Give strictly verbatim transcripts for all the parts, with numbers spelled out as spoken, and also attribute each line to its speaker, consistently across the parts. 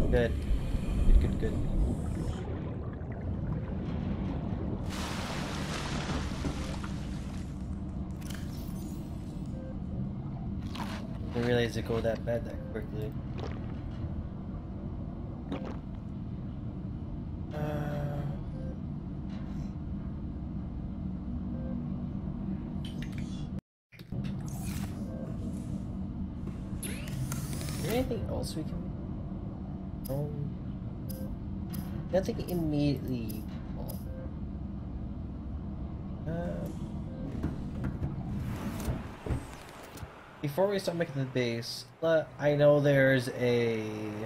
Speaker 1: Good. Good, good, good. I didn't realize it go that bad that quickly. Uh... Is there anything else we can... Oh... Nothing immediately... Uh... Before we start making the base, uh, I know there's a...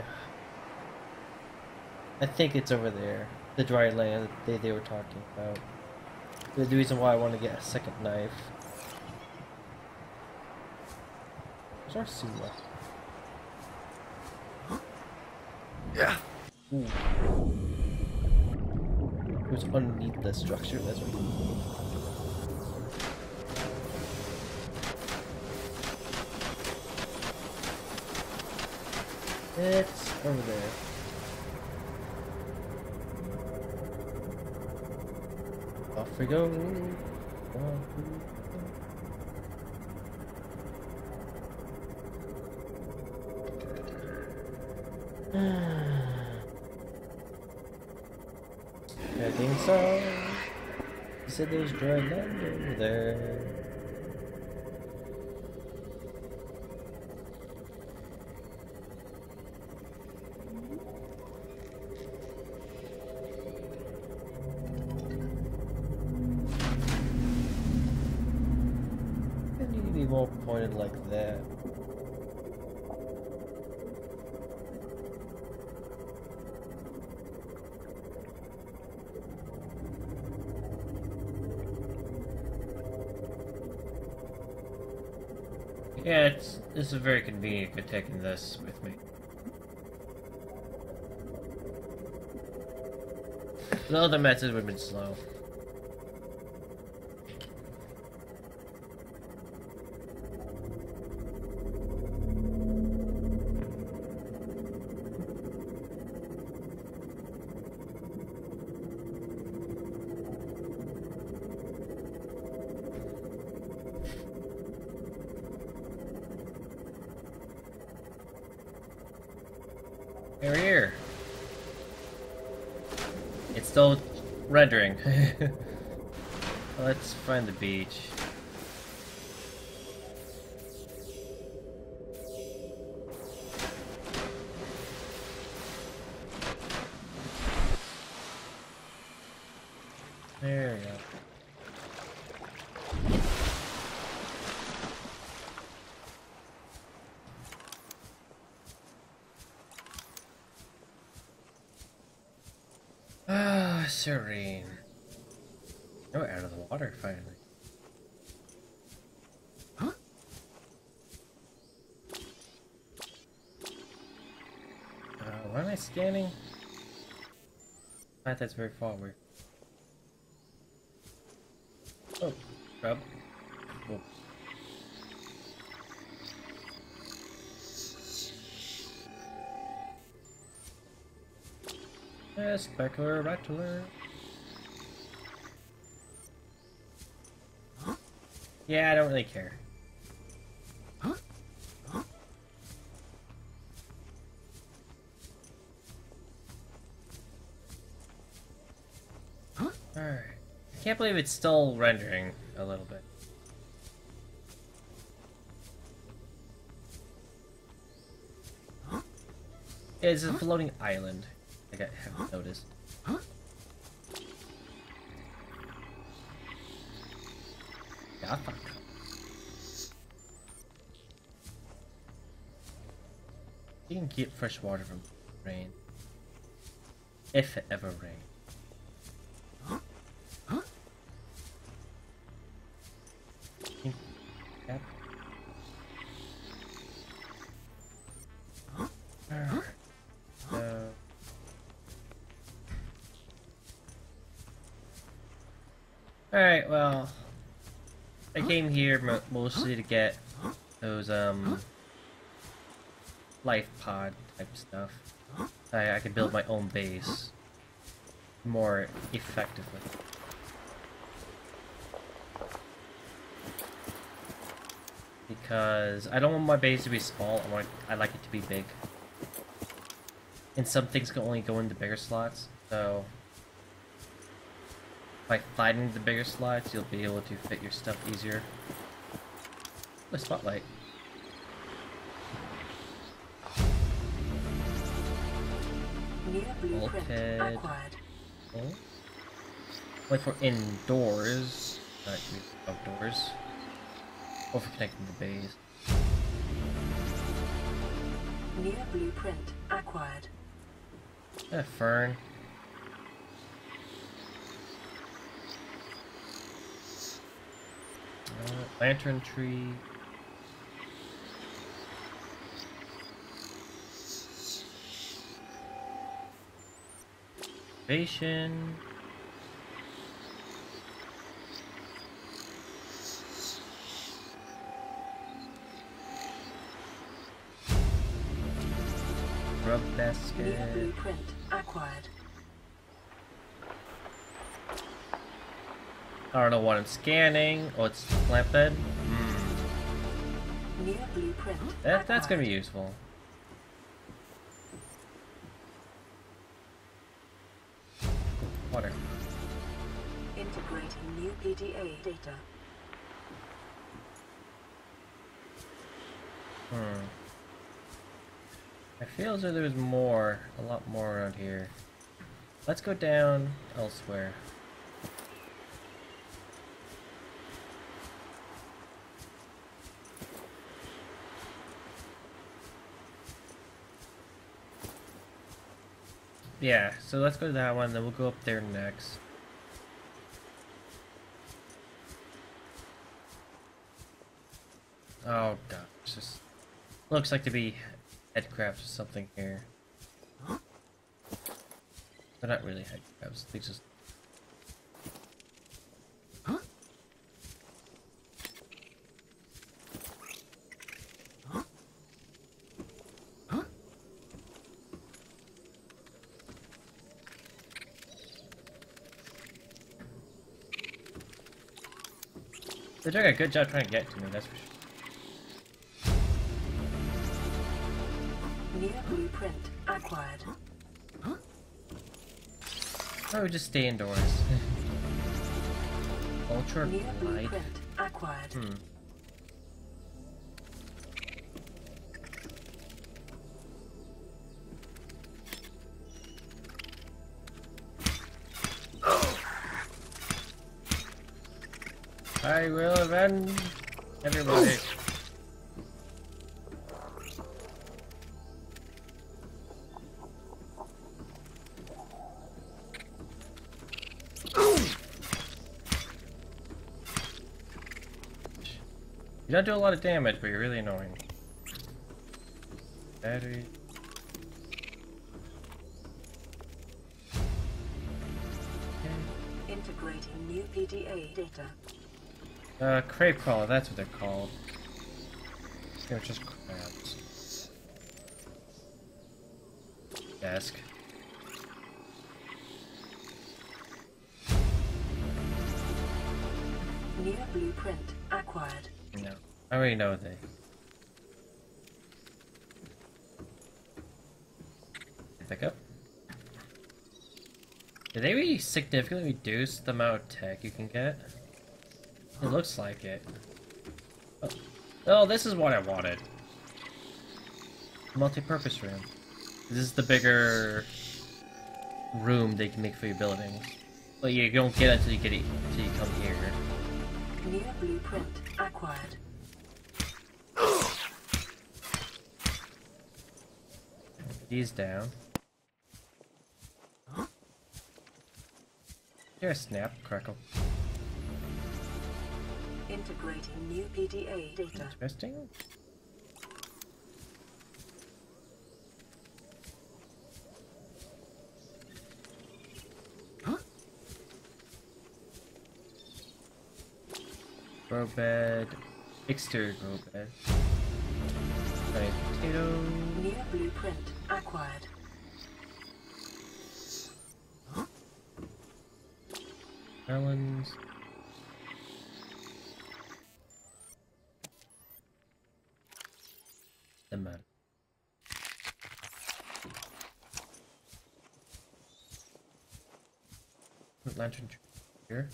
Speaker 1: I think it's over there. The dry land that they, they were talking about. The reason why I want to get a second knife. Where's our Sula?
Speaker 2: Yeah.
Speaker 1: Ooh. It was underneath the structure, that's right. It's over there. Off we go. I think so. He said there's dry land over there. More pointed like that.
Speaker 3: Yeah, it's this is very convenient for taking this with me. The other methods would have been slow. Here, here. It's still rendering. Let's find the beach. There we go. Ah, serene. Oh, out of the water finally.
Speaker 2: Huh?
Speaker 3: Uh, why am I scanning? Not that's very forward. Oh, grub. Cool. Yeah, specular rattler.
Speaker 2: Huh?
Speaker 3: Yeah, I don't really care.
Speaker 2: Huh? Huh? Huh?
Speaker 3: Alright. I can't believe it's still rendering a little bit.
Speaker 2: Huh?
Speaker 3: It's a
Speaker 2: Huh?
Speaker 3: floating island. I got haven't
Speaker 2: Huh?
Speaker 3: noticed.
Speaker 2: Huh?
Speaker 3: Yeah, fuck. You can get fresh water from rain. If it ever rains.
Speaker 2: Huh? Huh?
Speaker 3: Yep.
Speaker 2: Huh?
Speaker 3: Alright. So... Alright, well... I came here mo mostly to get those, um... life pod type stuff. I, I can build my own base more effectively. Because I don't want my base to be small, I want I like it to be big. And some things can only go into bigger slots, so by finding the bigger slots, you'll be able to fit your stuff easier. The spotlight. Bulkhead. Oh. Like for indoors, not outdoors. Or for connecting the bays.
Speaker 4: Near blueprint acquired.
Speaker 3: A fern. Uh, lantern tree. Station. Rub basket.
Speaker 4: Near blueprint acquired.
Speaker 3: I don't know what I'm scanning. Oh, it's plant bed. Mm.
Speaker 4: Near blueprint.
Speaker 3: That that's gonna be
Speaker 4: acquired.
Speaker 3: useful. Water.
Speaker 4: Integrating new P D A data.
Speaker 3: Hmm. I feel as though there's more, a lot more around here. Let's go down elsewhere. Yeah, so let's go to that one, then we'll go up there next. Oh god, it's just looks like to be headcrabs or something here. They're not really headcrabs, they just... They're doing a good job trying to get to me, that's for sure.
Speaker 4: Near blueprint acquired.
Speaker 3: I would just stay indoors. Ultra
Speaker 4: Near
Speaker 3: light.
Speaker 4: blueprint acquired.
Speaker 3: Hmm. I will avenge everybody. You don't do a lot of damage, but you're really annoying. Battery.
Speaker 4: Integrating new P D A data.
Speaker 3: Uh, crave crawler, that's what they're called. They're just crabs. Desk.
Speaker 4: Near blueprint acquired.
Speaker 3: No. I already know they. Pick up. Did they really significantly reduce the amount of tech you can get? It looks like it. Oh, oh this is what I wanted. Multi-purpose room. This is the bigger room they can make for your buildings. But you don't get it until you get it until you come here.
Speaker 4: Near blueprint acquired.
Speaker 3: These down. Here a snap crackle.
Speaker 4: Integrating new P D A data.
Speaker 3: Interesting. Grow bed. Exterior grow bed. Nice potato.
Speaker 4: Near blueprint acquired.
Speaker 3: Melons. The melon. Lantern tree here.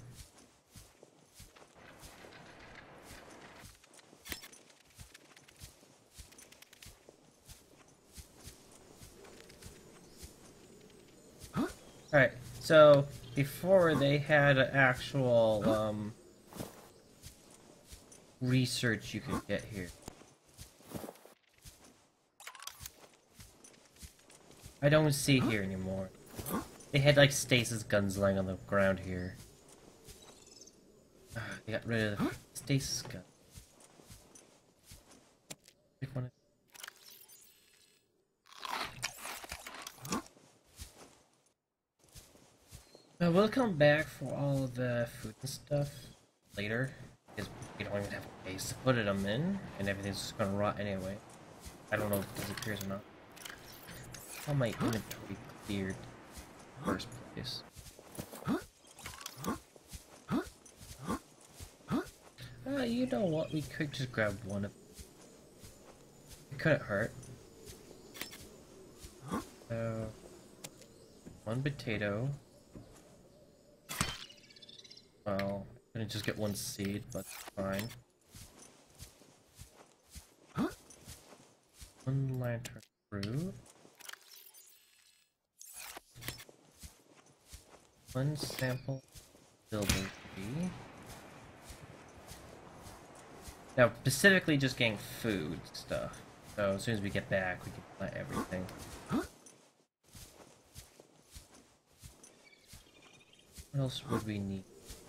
Speaker 3: Alright, so before they had an actual um, research you could get here. I don't see here anymore. They had like stasis guns lying on the ground here. Ah, they got rid of the stasis gun. Pick one. Uh, we'll come back for all of the food and stuff later, because we don't even have a place to put them in, and everything's just gonna rot anyway. I don't know if it disappears or not. How my inventory cleared in the first place. Uh, you know what? We could just grab one of them. It couldn't hurt. So, one potato. Well, I didn't just get one seed, but fine. One lantern fruit. One sample bilberry. Now, specifically just getting food stuff. So as soon as we get back, we can plant everything. What else would we need?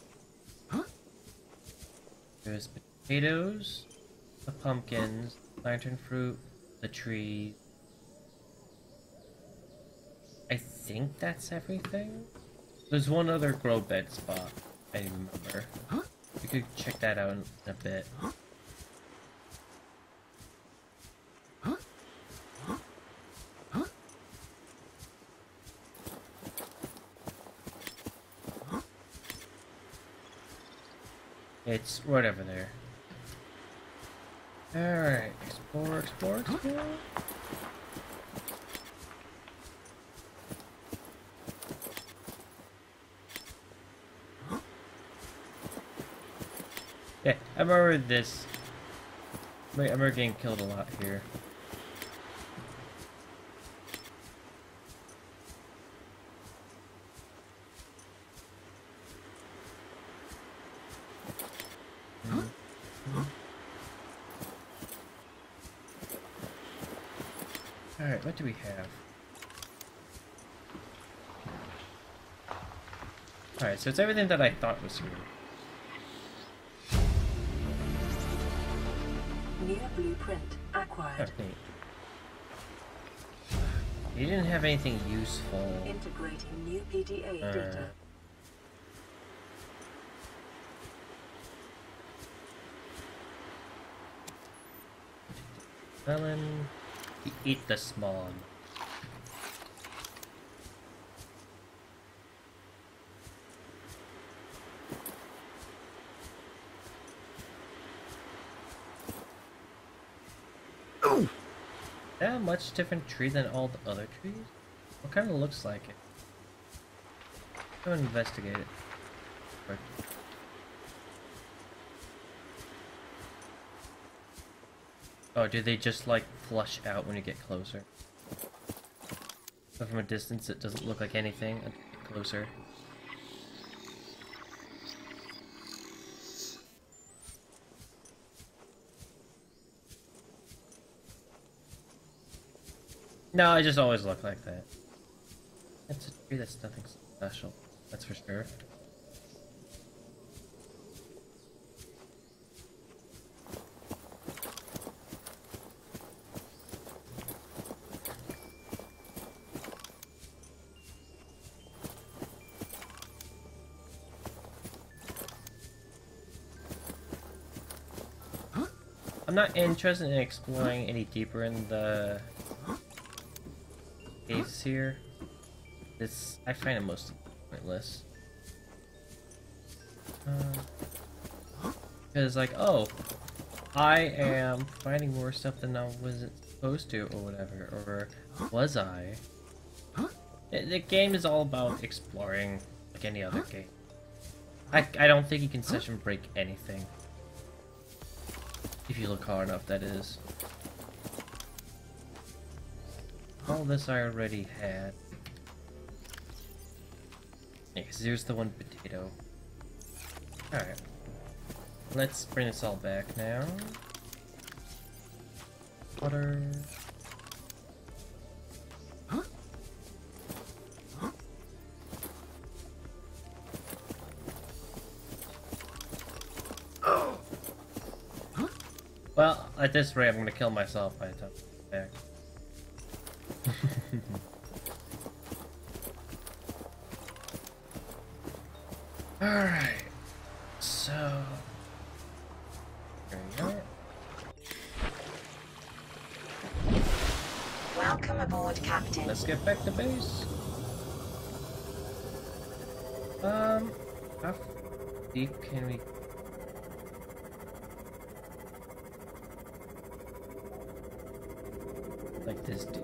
Speaker 3: There's potatoes, the pumpkins, lantern fruit, the trees. I think that's everything. There's one other grow bed spot I remember. We could check that out in a bit. It's right over there. Alright, explore, explore, explore. Yeah, I remember this. Wait, I remember getting killed a lot here. Alright, what do we have? Alright, so it's everything that I thought was here.
Speaker 4: New blueprint acquired.
Speaker 3: Oh, neat. You didn't have anything useful.
Speaker 4: Integrating new P D A
Speaker 3: Uh,
Speaker 4: data.
Speaker 3: Melon. You eat the small one. Is that a much different tree than all the other trees? What kind of looks like it? Go investigate it. Or- Oh, do they just like flush out when you get closer? But from a distance it doesn't look like anything until you get closer. No, I just always look like that. It's a tree that's nothing special, that's for sure. I'm not interested in exploring any deeper in the caves here. This I find it mostly pointless. Because, like, oh, I am finding more stuff than I wasn't supposed to, or whatever, or was I? The, the game is all about exploring, like any other game. I, I don't think you can session break anything. If you look hard enough, that is. All this I already had. Yeah, 'cause here's the one potato. Alright. Let's bring this all back now. Water. Well, at this rate, I'm gonna kill myself by the time I get back. Alright. So... There we go.
Speaker 4: Welcome aboard, Captain.
Speaker 3: Let's get back to base. Um, how deep can we... Like this deep?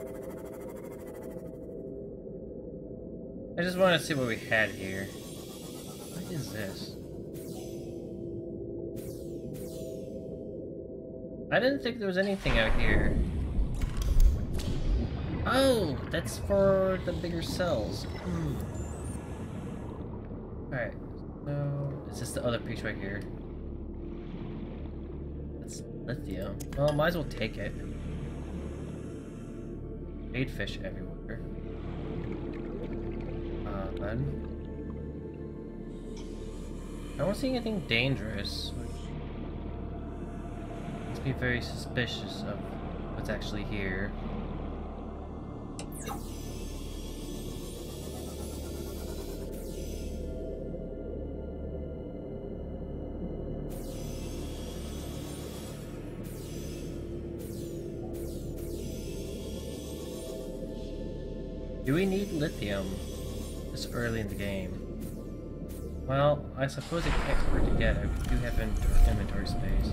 Speaker 3: I just want to see what we had here. What is this? I didn't think there was anything out here. Oh, that's for the bigger cells. Hmm. Alright, so is this the other piece right here? That's lithium. Well, might as well take it. Jade fish everywhere. Uh, then. I don't see anything dangerous. Let's be very suspicious of what's actually here. Do we need lithium this early in the game? Well, I suppose it can't work together. We do have inventory, inventory space.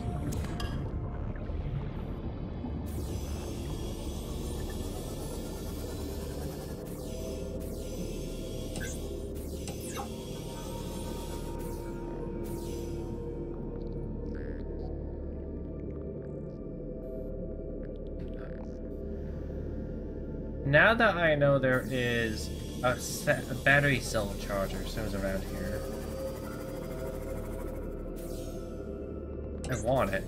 Speaker 3: Now that I know there is a, set, a battery cell charger somewhere around here, I want it.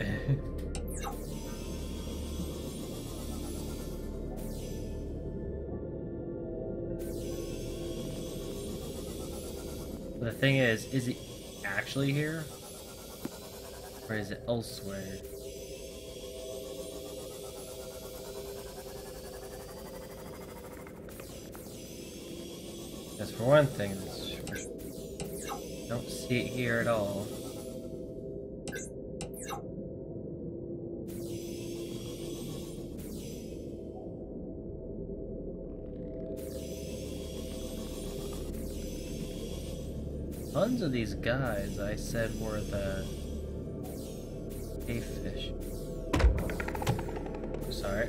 Speaker 3: The thing is, is it actually here? Or is it elsewhere? Because for one thing, it's sure. Don't see it here at all. Tons of these guys I said were the cave fish. Sorry.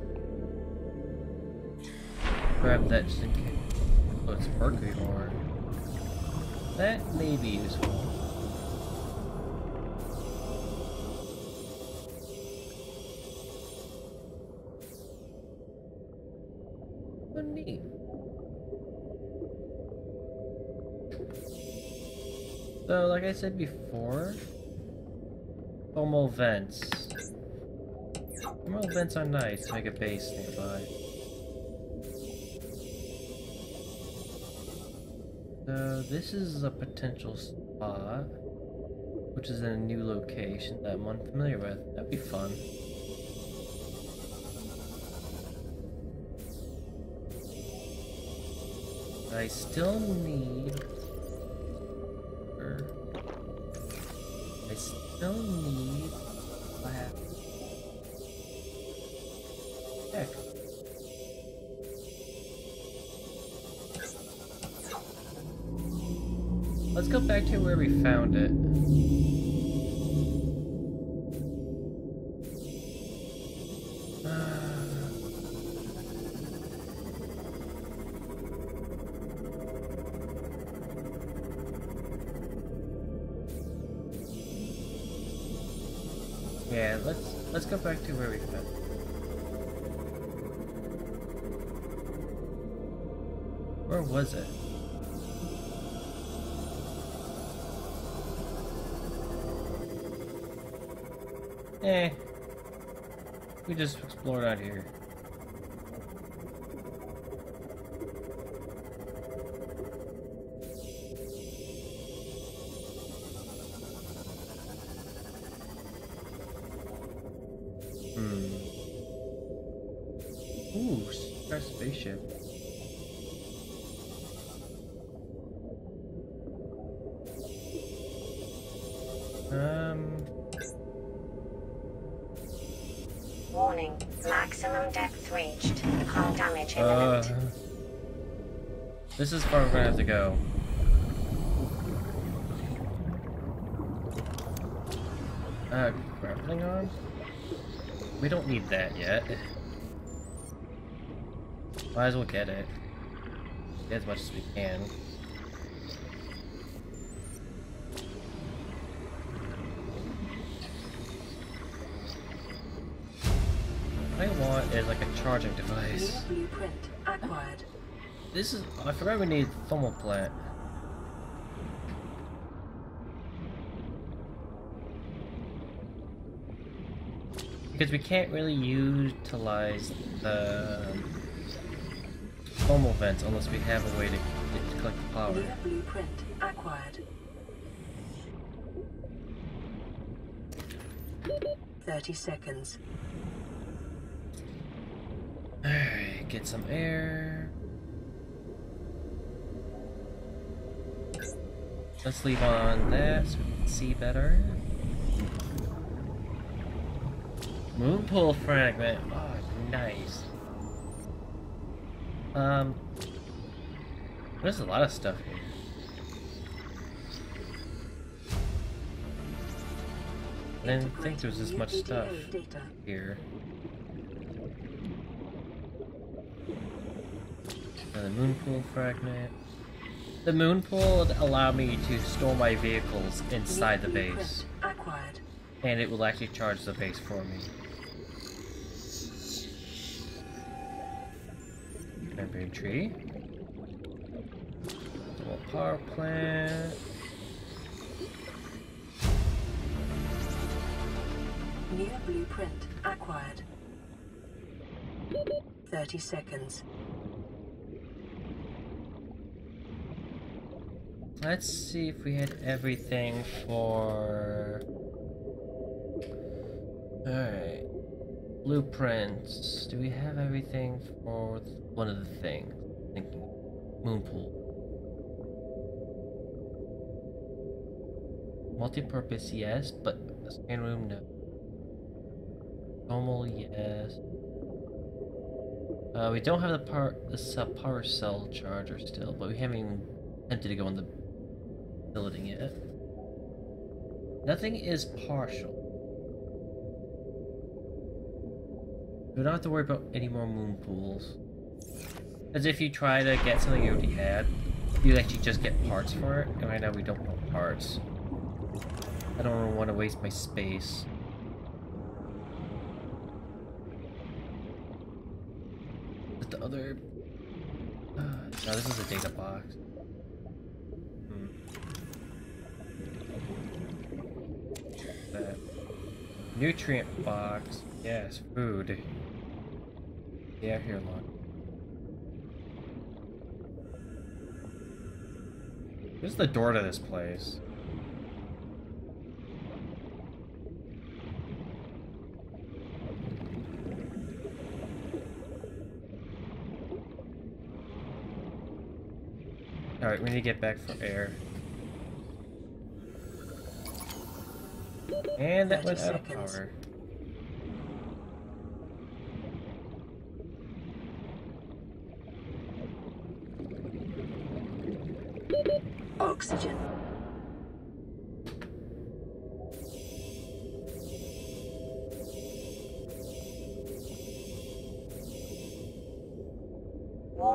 Speaker 3: Grab that just in case. Oh, it's mercury ore. That may be useful. Oh, neat. So, like I said before, thermal vents. Thermal vents are nice to make a base nearby. So this is a potential spot, which is in a new location that I'm unfamiliar with. That'd be fun. I still need... I still need... Lab. Heck. Let's go back to where we found it. Yeah, let's let's go back to where we found it. Where was it? Eh. We just explored out here. Hmm. Ooh, our spaceship. Um.
Speaker 5: Warning, maximum depth reached. Hull damage
Speaker 3: Uh.
Speaker 5: imminent.
Speaker 3: This is far we're gonna have to go. Uh, grappling arm? We don't need that yet. Might as well get it. Get as much as we can. What I want is like a charging device.
Speaker 4: New blueprint acquired.
Speaker 3: This is. I forgot we need thermal plant. Because we can't really utilize the thermal vents unless we have a way to, to collect the power.
Speaker 4: New blueprint acquired. Thirty seconds.
Speaker 3: Alright, get some air. Let's leave on that so we can see better. Moon pool fragment. Oh, nice. Um, there's a lot of stuff here. I didn't think there was this much stuff here. Another moon pool fragment. The moon pool would allow me to store my vehicles inside the base.
Speaker 4: Acquired.
Speaker 3: And it will actually charge the base for me. Membrane tree. Thermal power plant.
Speaker 4: New blueprint acquired. Thirty seconds.
Speaker 3: Let's see if we had everything for... Alright. Blueprints. Do we have everything for one of the things? Thinking. Moon pool. Multi-purpose, yes, but the scan room, no. Normal, yes. Uh, we don't have the power, the cell, power cell charger still, but we haven't even attempted to go in the building yet. Nothing is partial. We don't have to worry about any more moon pools. As if you try to get something you already had, you actually just get parts for it, and right now we don't want parts. I don't want to waste my space. Is the other... Uh, no, this is a data box. Hmm. That. Nutrient box. Yes, food. Yeah, here, look. This is the door to this place. Alright, we need to get back for air. And that went out of power.
Speaker 4: Oxygen.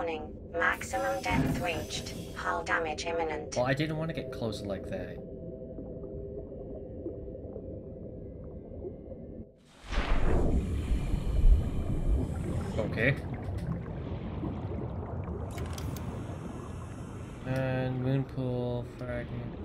Speaker 5: Warning. Maximum depth reached. Hull damage imminent.
Speaker 3: Well, I didn't want to get close like that. Okay. And moon pool fragment.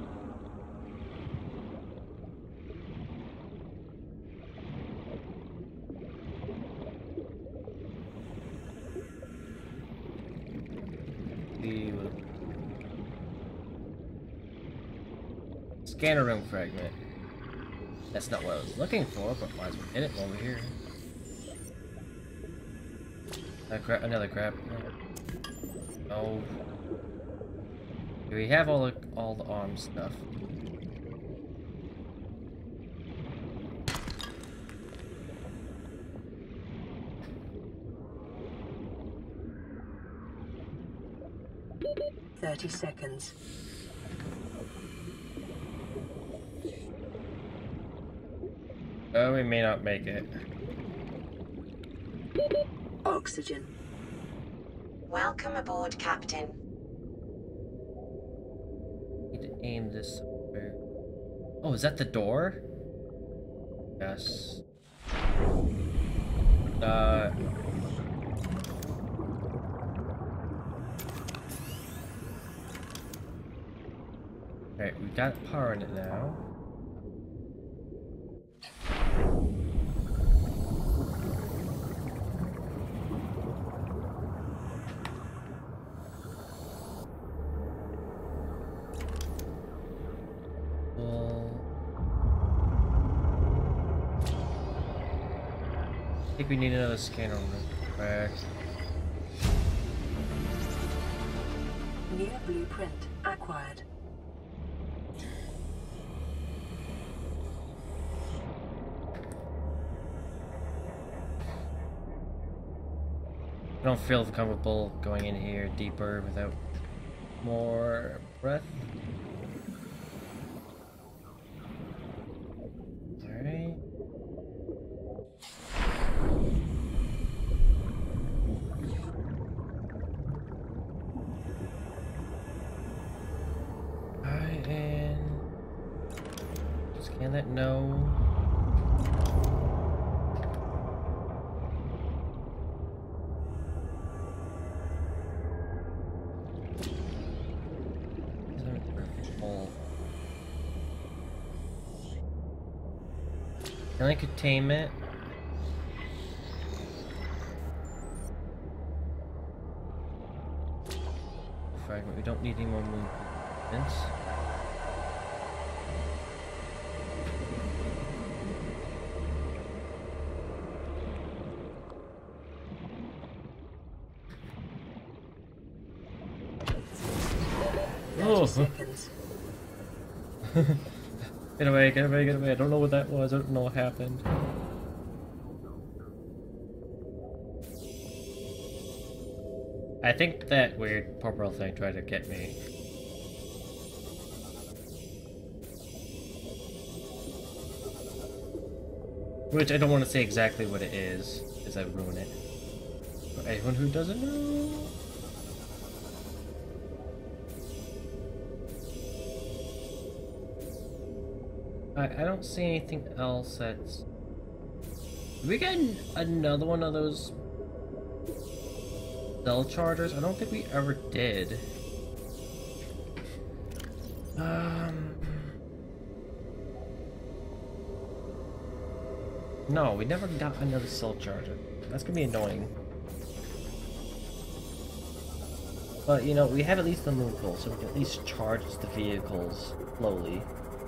Speaker 3: The scanner room fragment. That's not what I was looking for, but might as well get it while we're here. Uh, gra another grab. No. Do we have all the all the arm stuff?
Speaker 4: Thirty seconds.
Speaker 3: Oh, we may not make it.
Speaker 4: Oxygen.
Speaker 5: Welcome aboard, Captain.
Speaker 3: Need to aim this somewhere. Oh, is that the door? Yes. Uh. Alright, we got power in it now. I think we need another scanner real quick.
Speaker 4: New blueprint acquired.
Speaker 3: I don't feel comfortable going in here deeper without more breath. Alright. Alright, and scan that no. Only containment. Fragment. We don't need any more movements. Oh.
Speaker 4: Seconds.
Speaker 3: Get away, get away, get away. I don't know what that was. I don't know what happened. I think that weird purple thing tried to get me. Which I don't want to say exactly what it is, because I ruin it. For anyone who doesn't know. I, I don't see anything else that's... Did we get an, another one of those cell charters? I don't think we ever did. Um... No, we never got another cell charger. That's gonna be annoying. But, you know, we have at least the moon pool, so we can at least charge the vehicles slowly.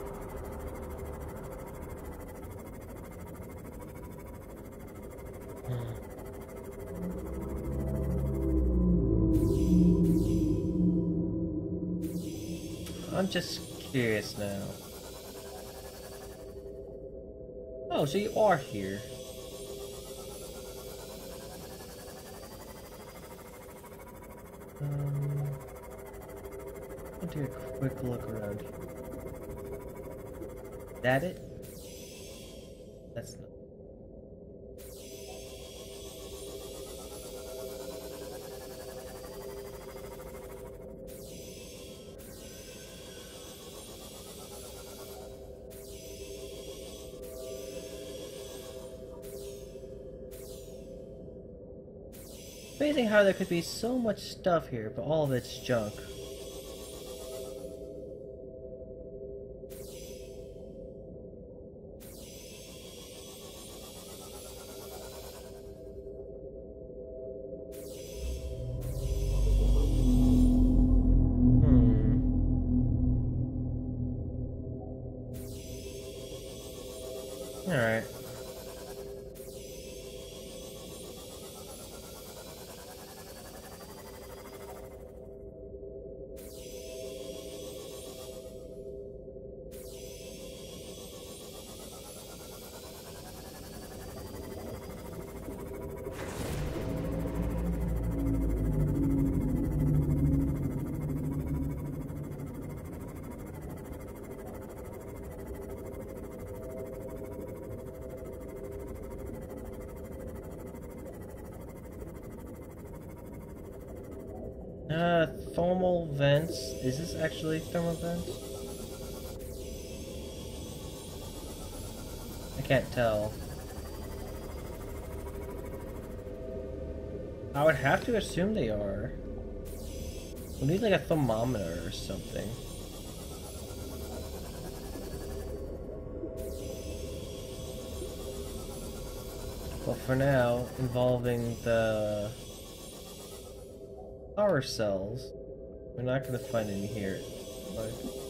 Speaker 3: I'm just curious now. Oh, so you are here. Um, I'll do a quick look around here. Is that it? That's not.
Speaker 1: amazing how there could be so much stuff here, but all of it's junk.
Speaker 3: Alright. Uh, thermal vents. Is this actually thermal vents? I can't tell. I would have to assume they are. We need like a thermometer or something. But for now, involving the power cells, we're not going to find any here. But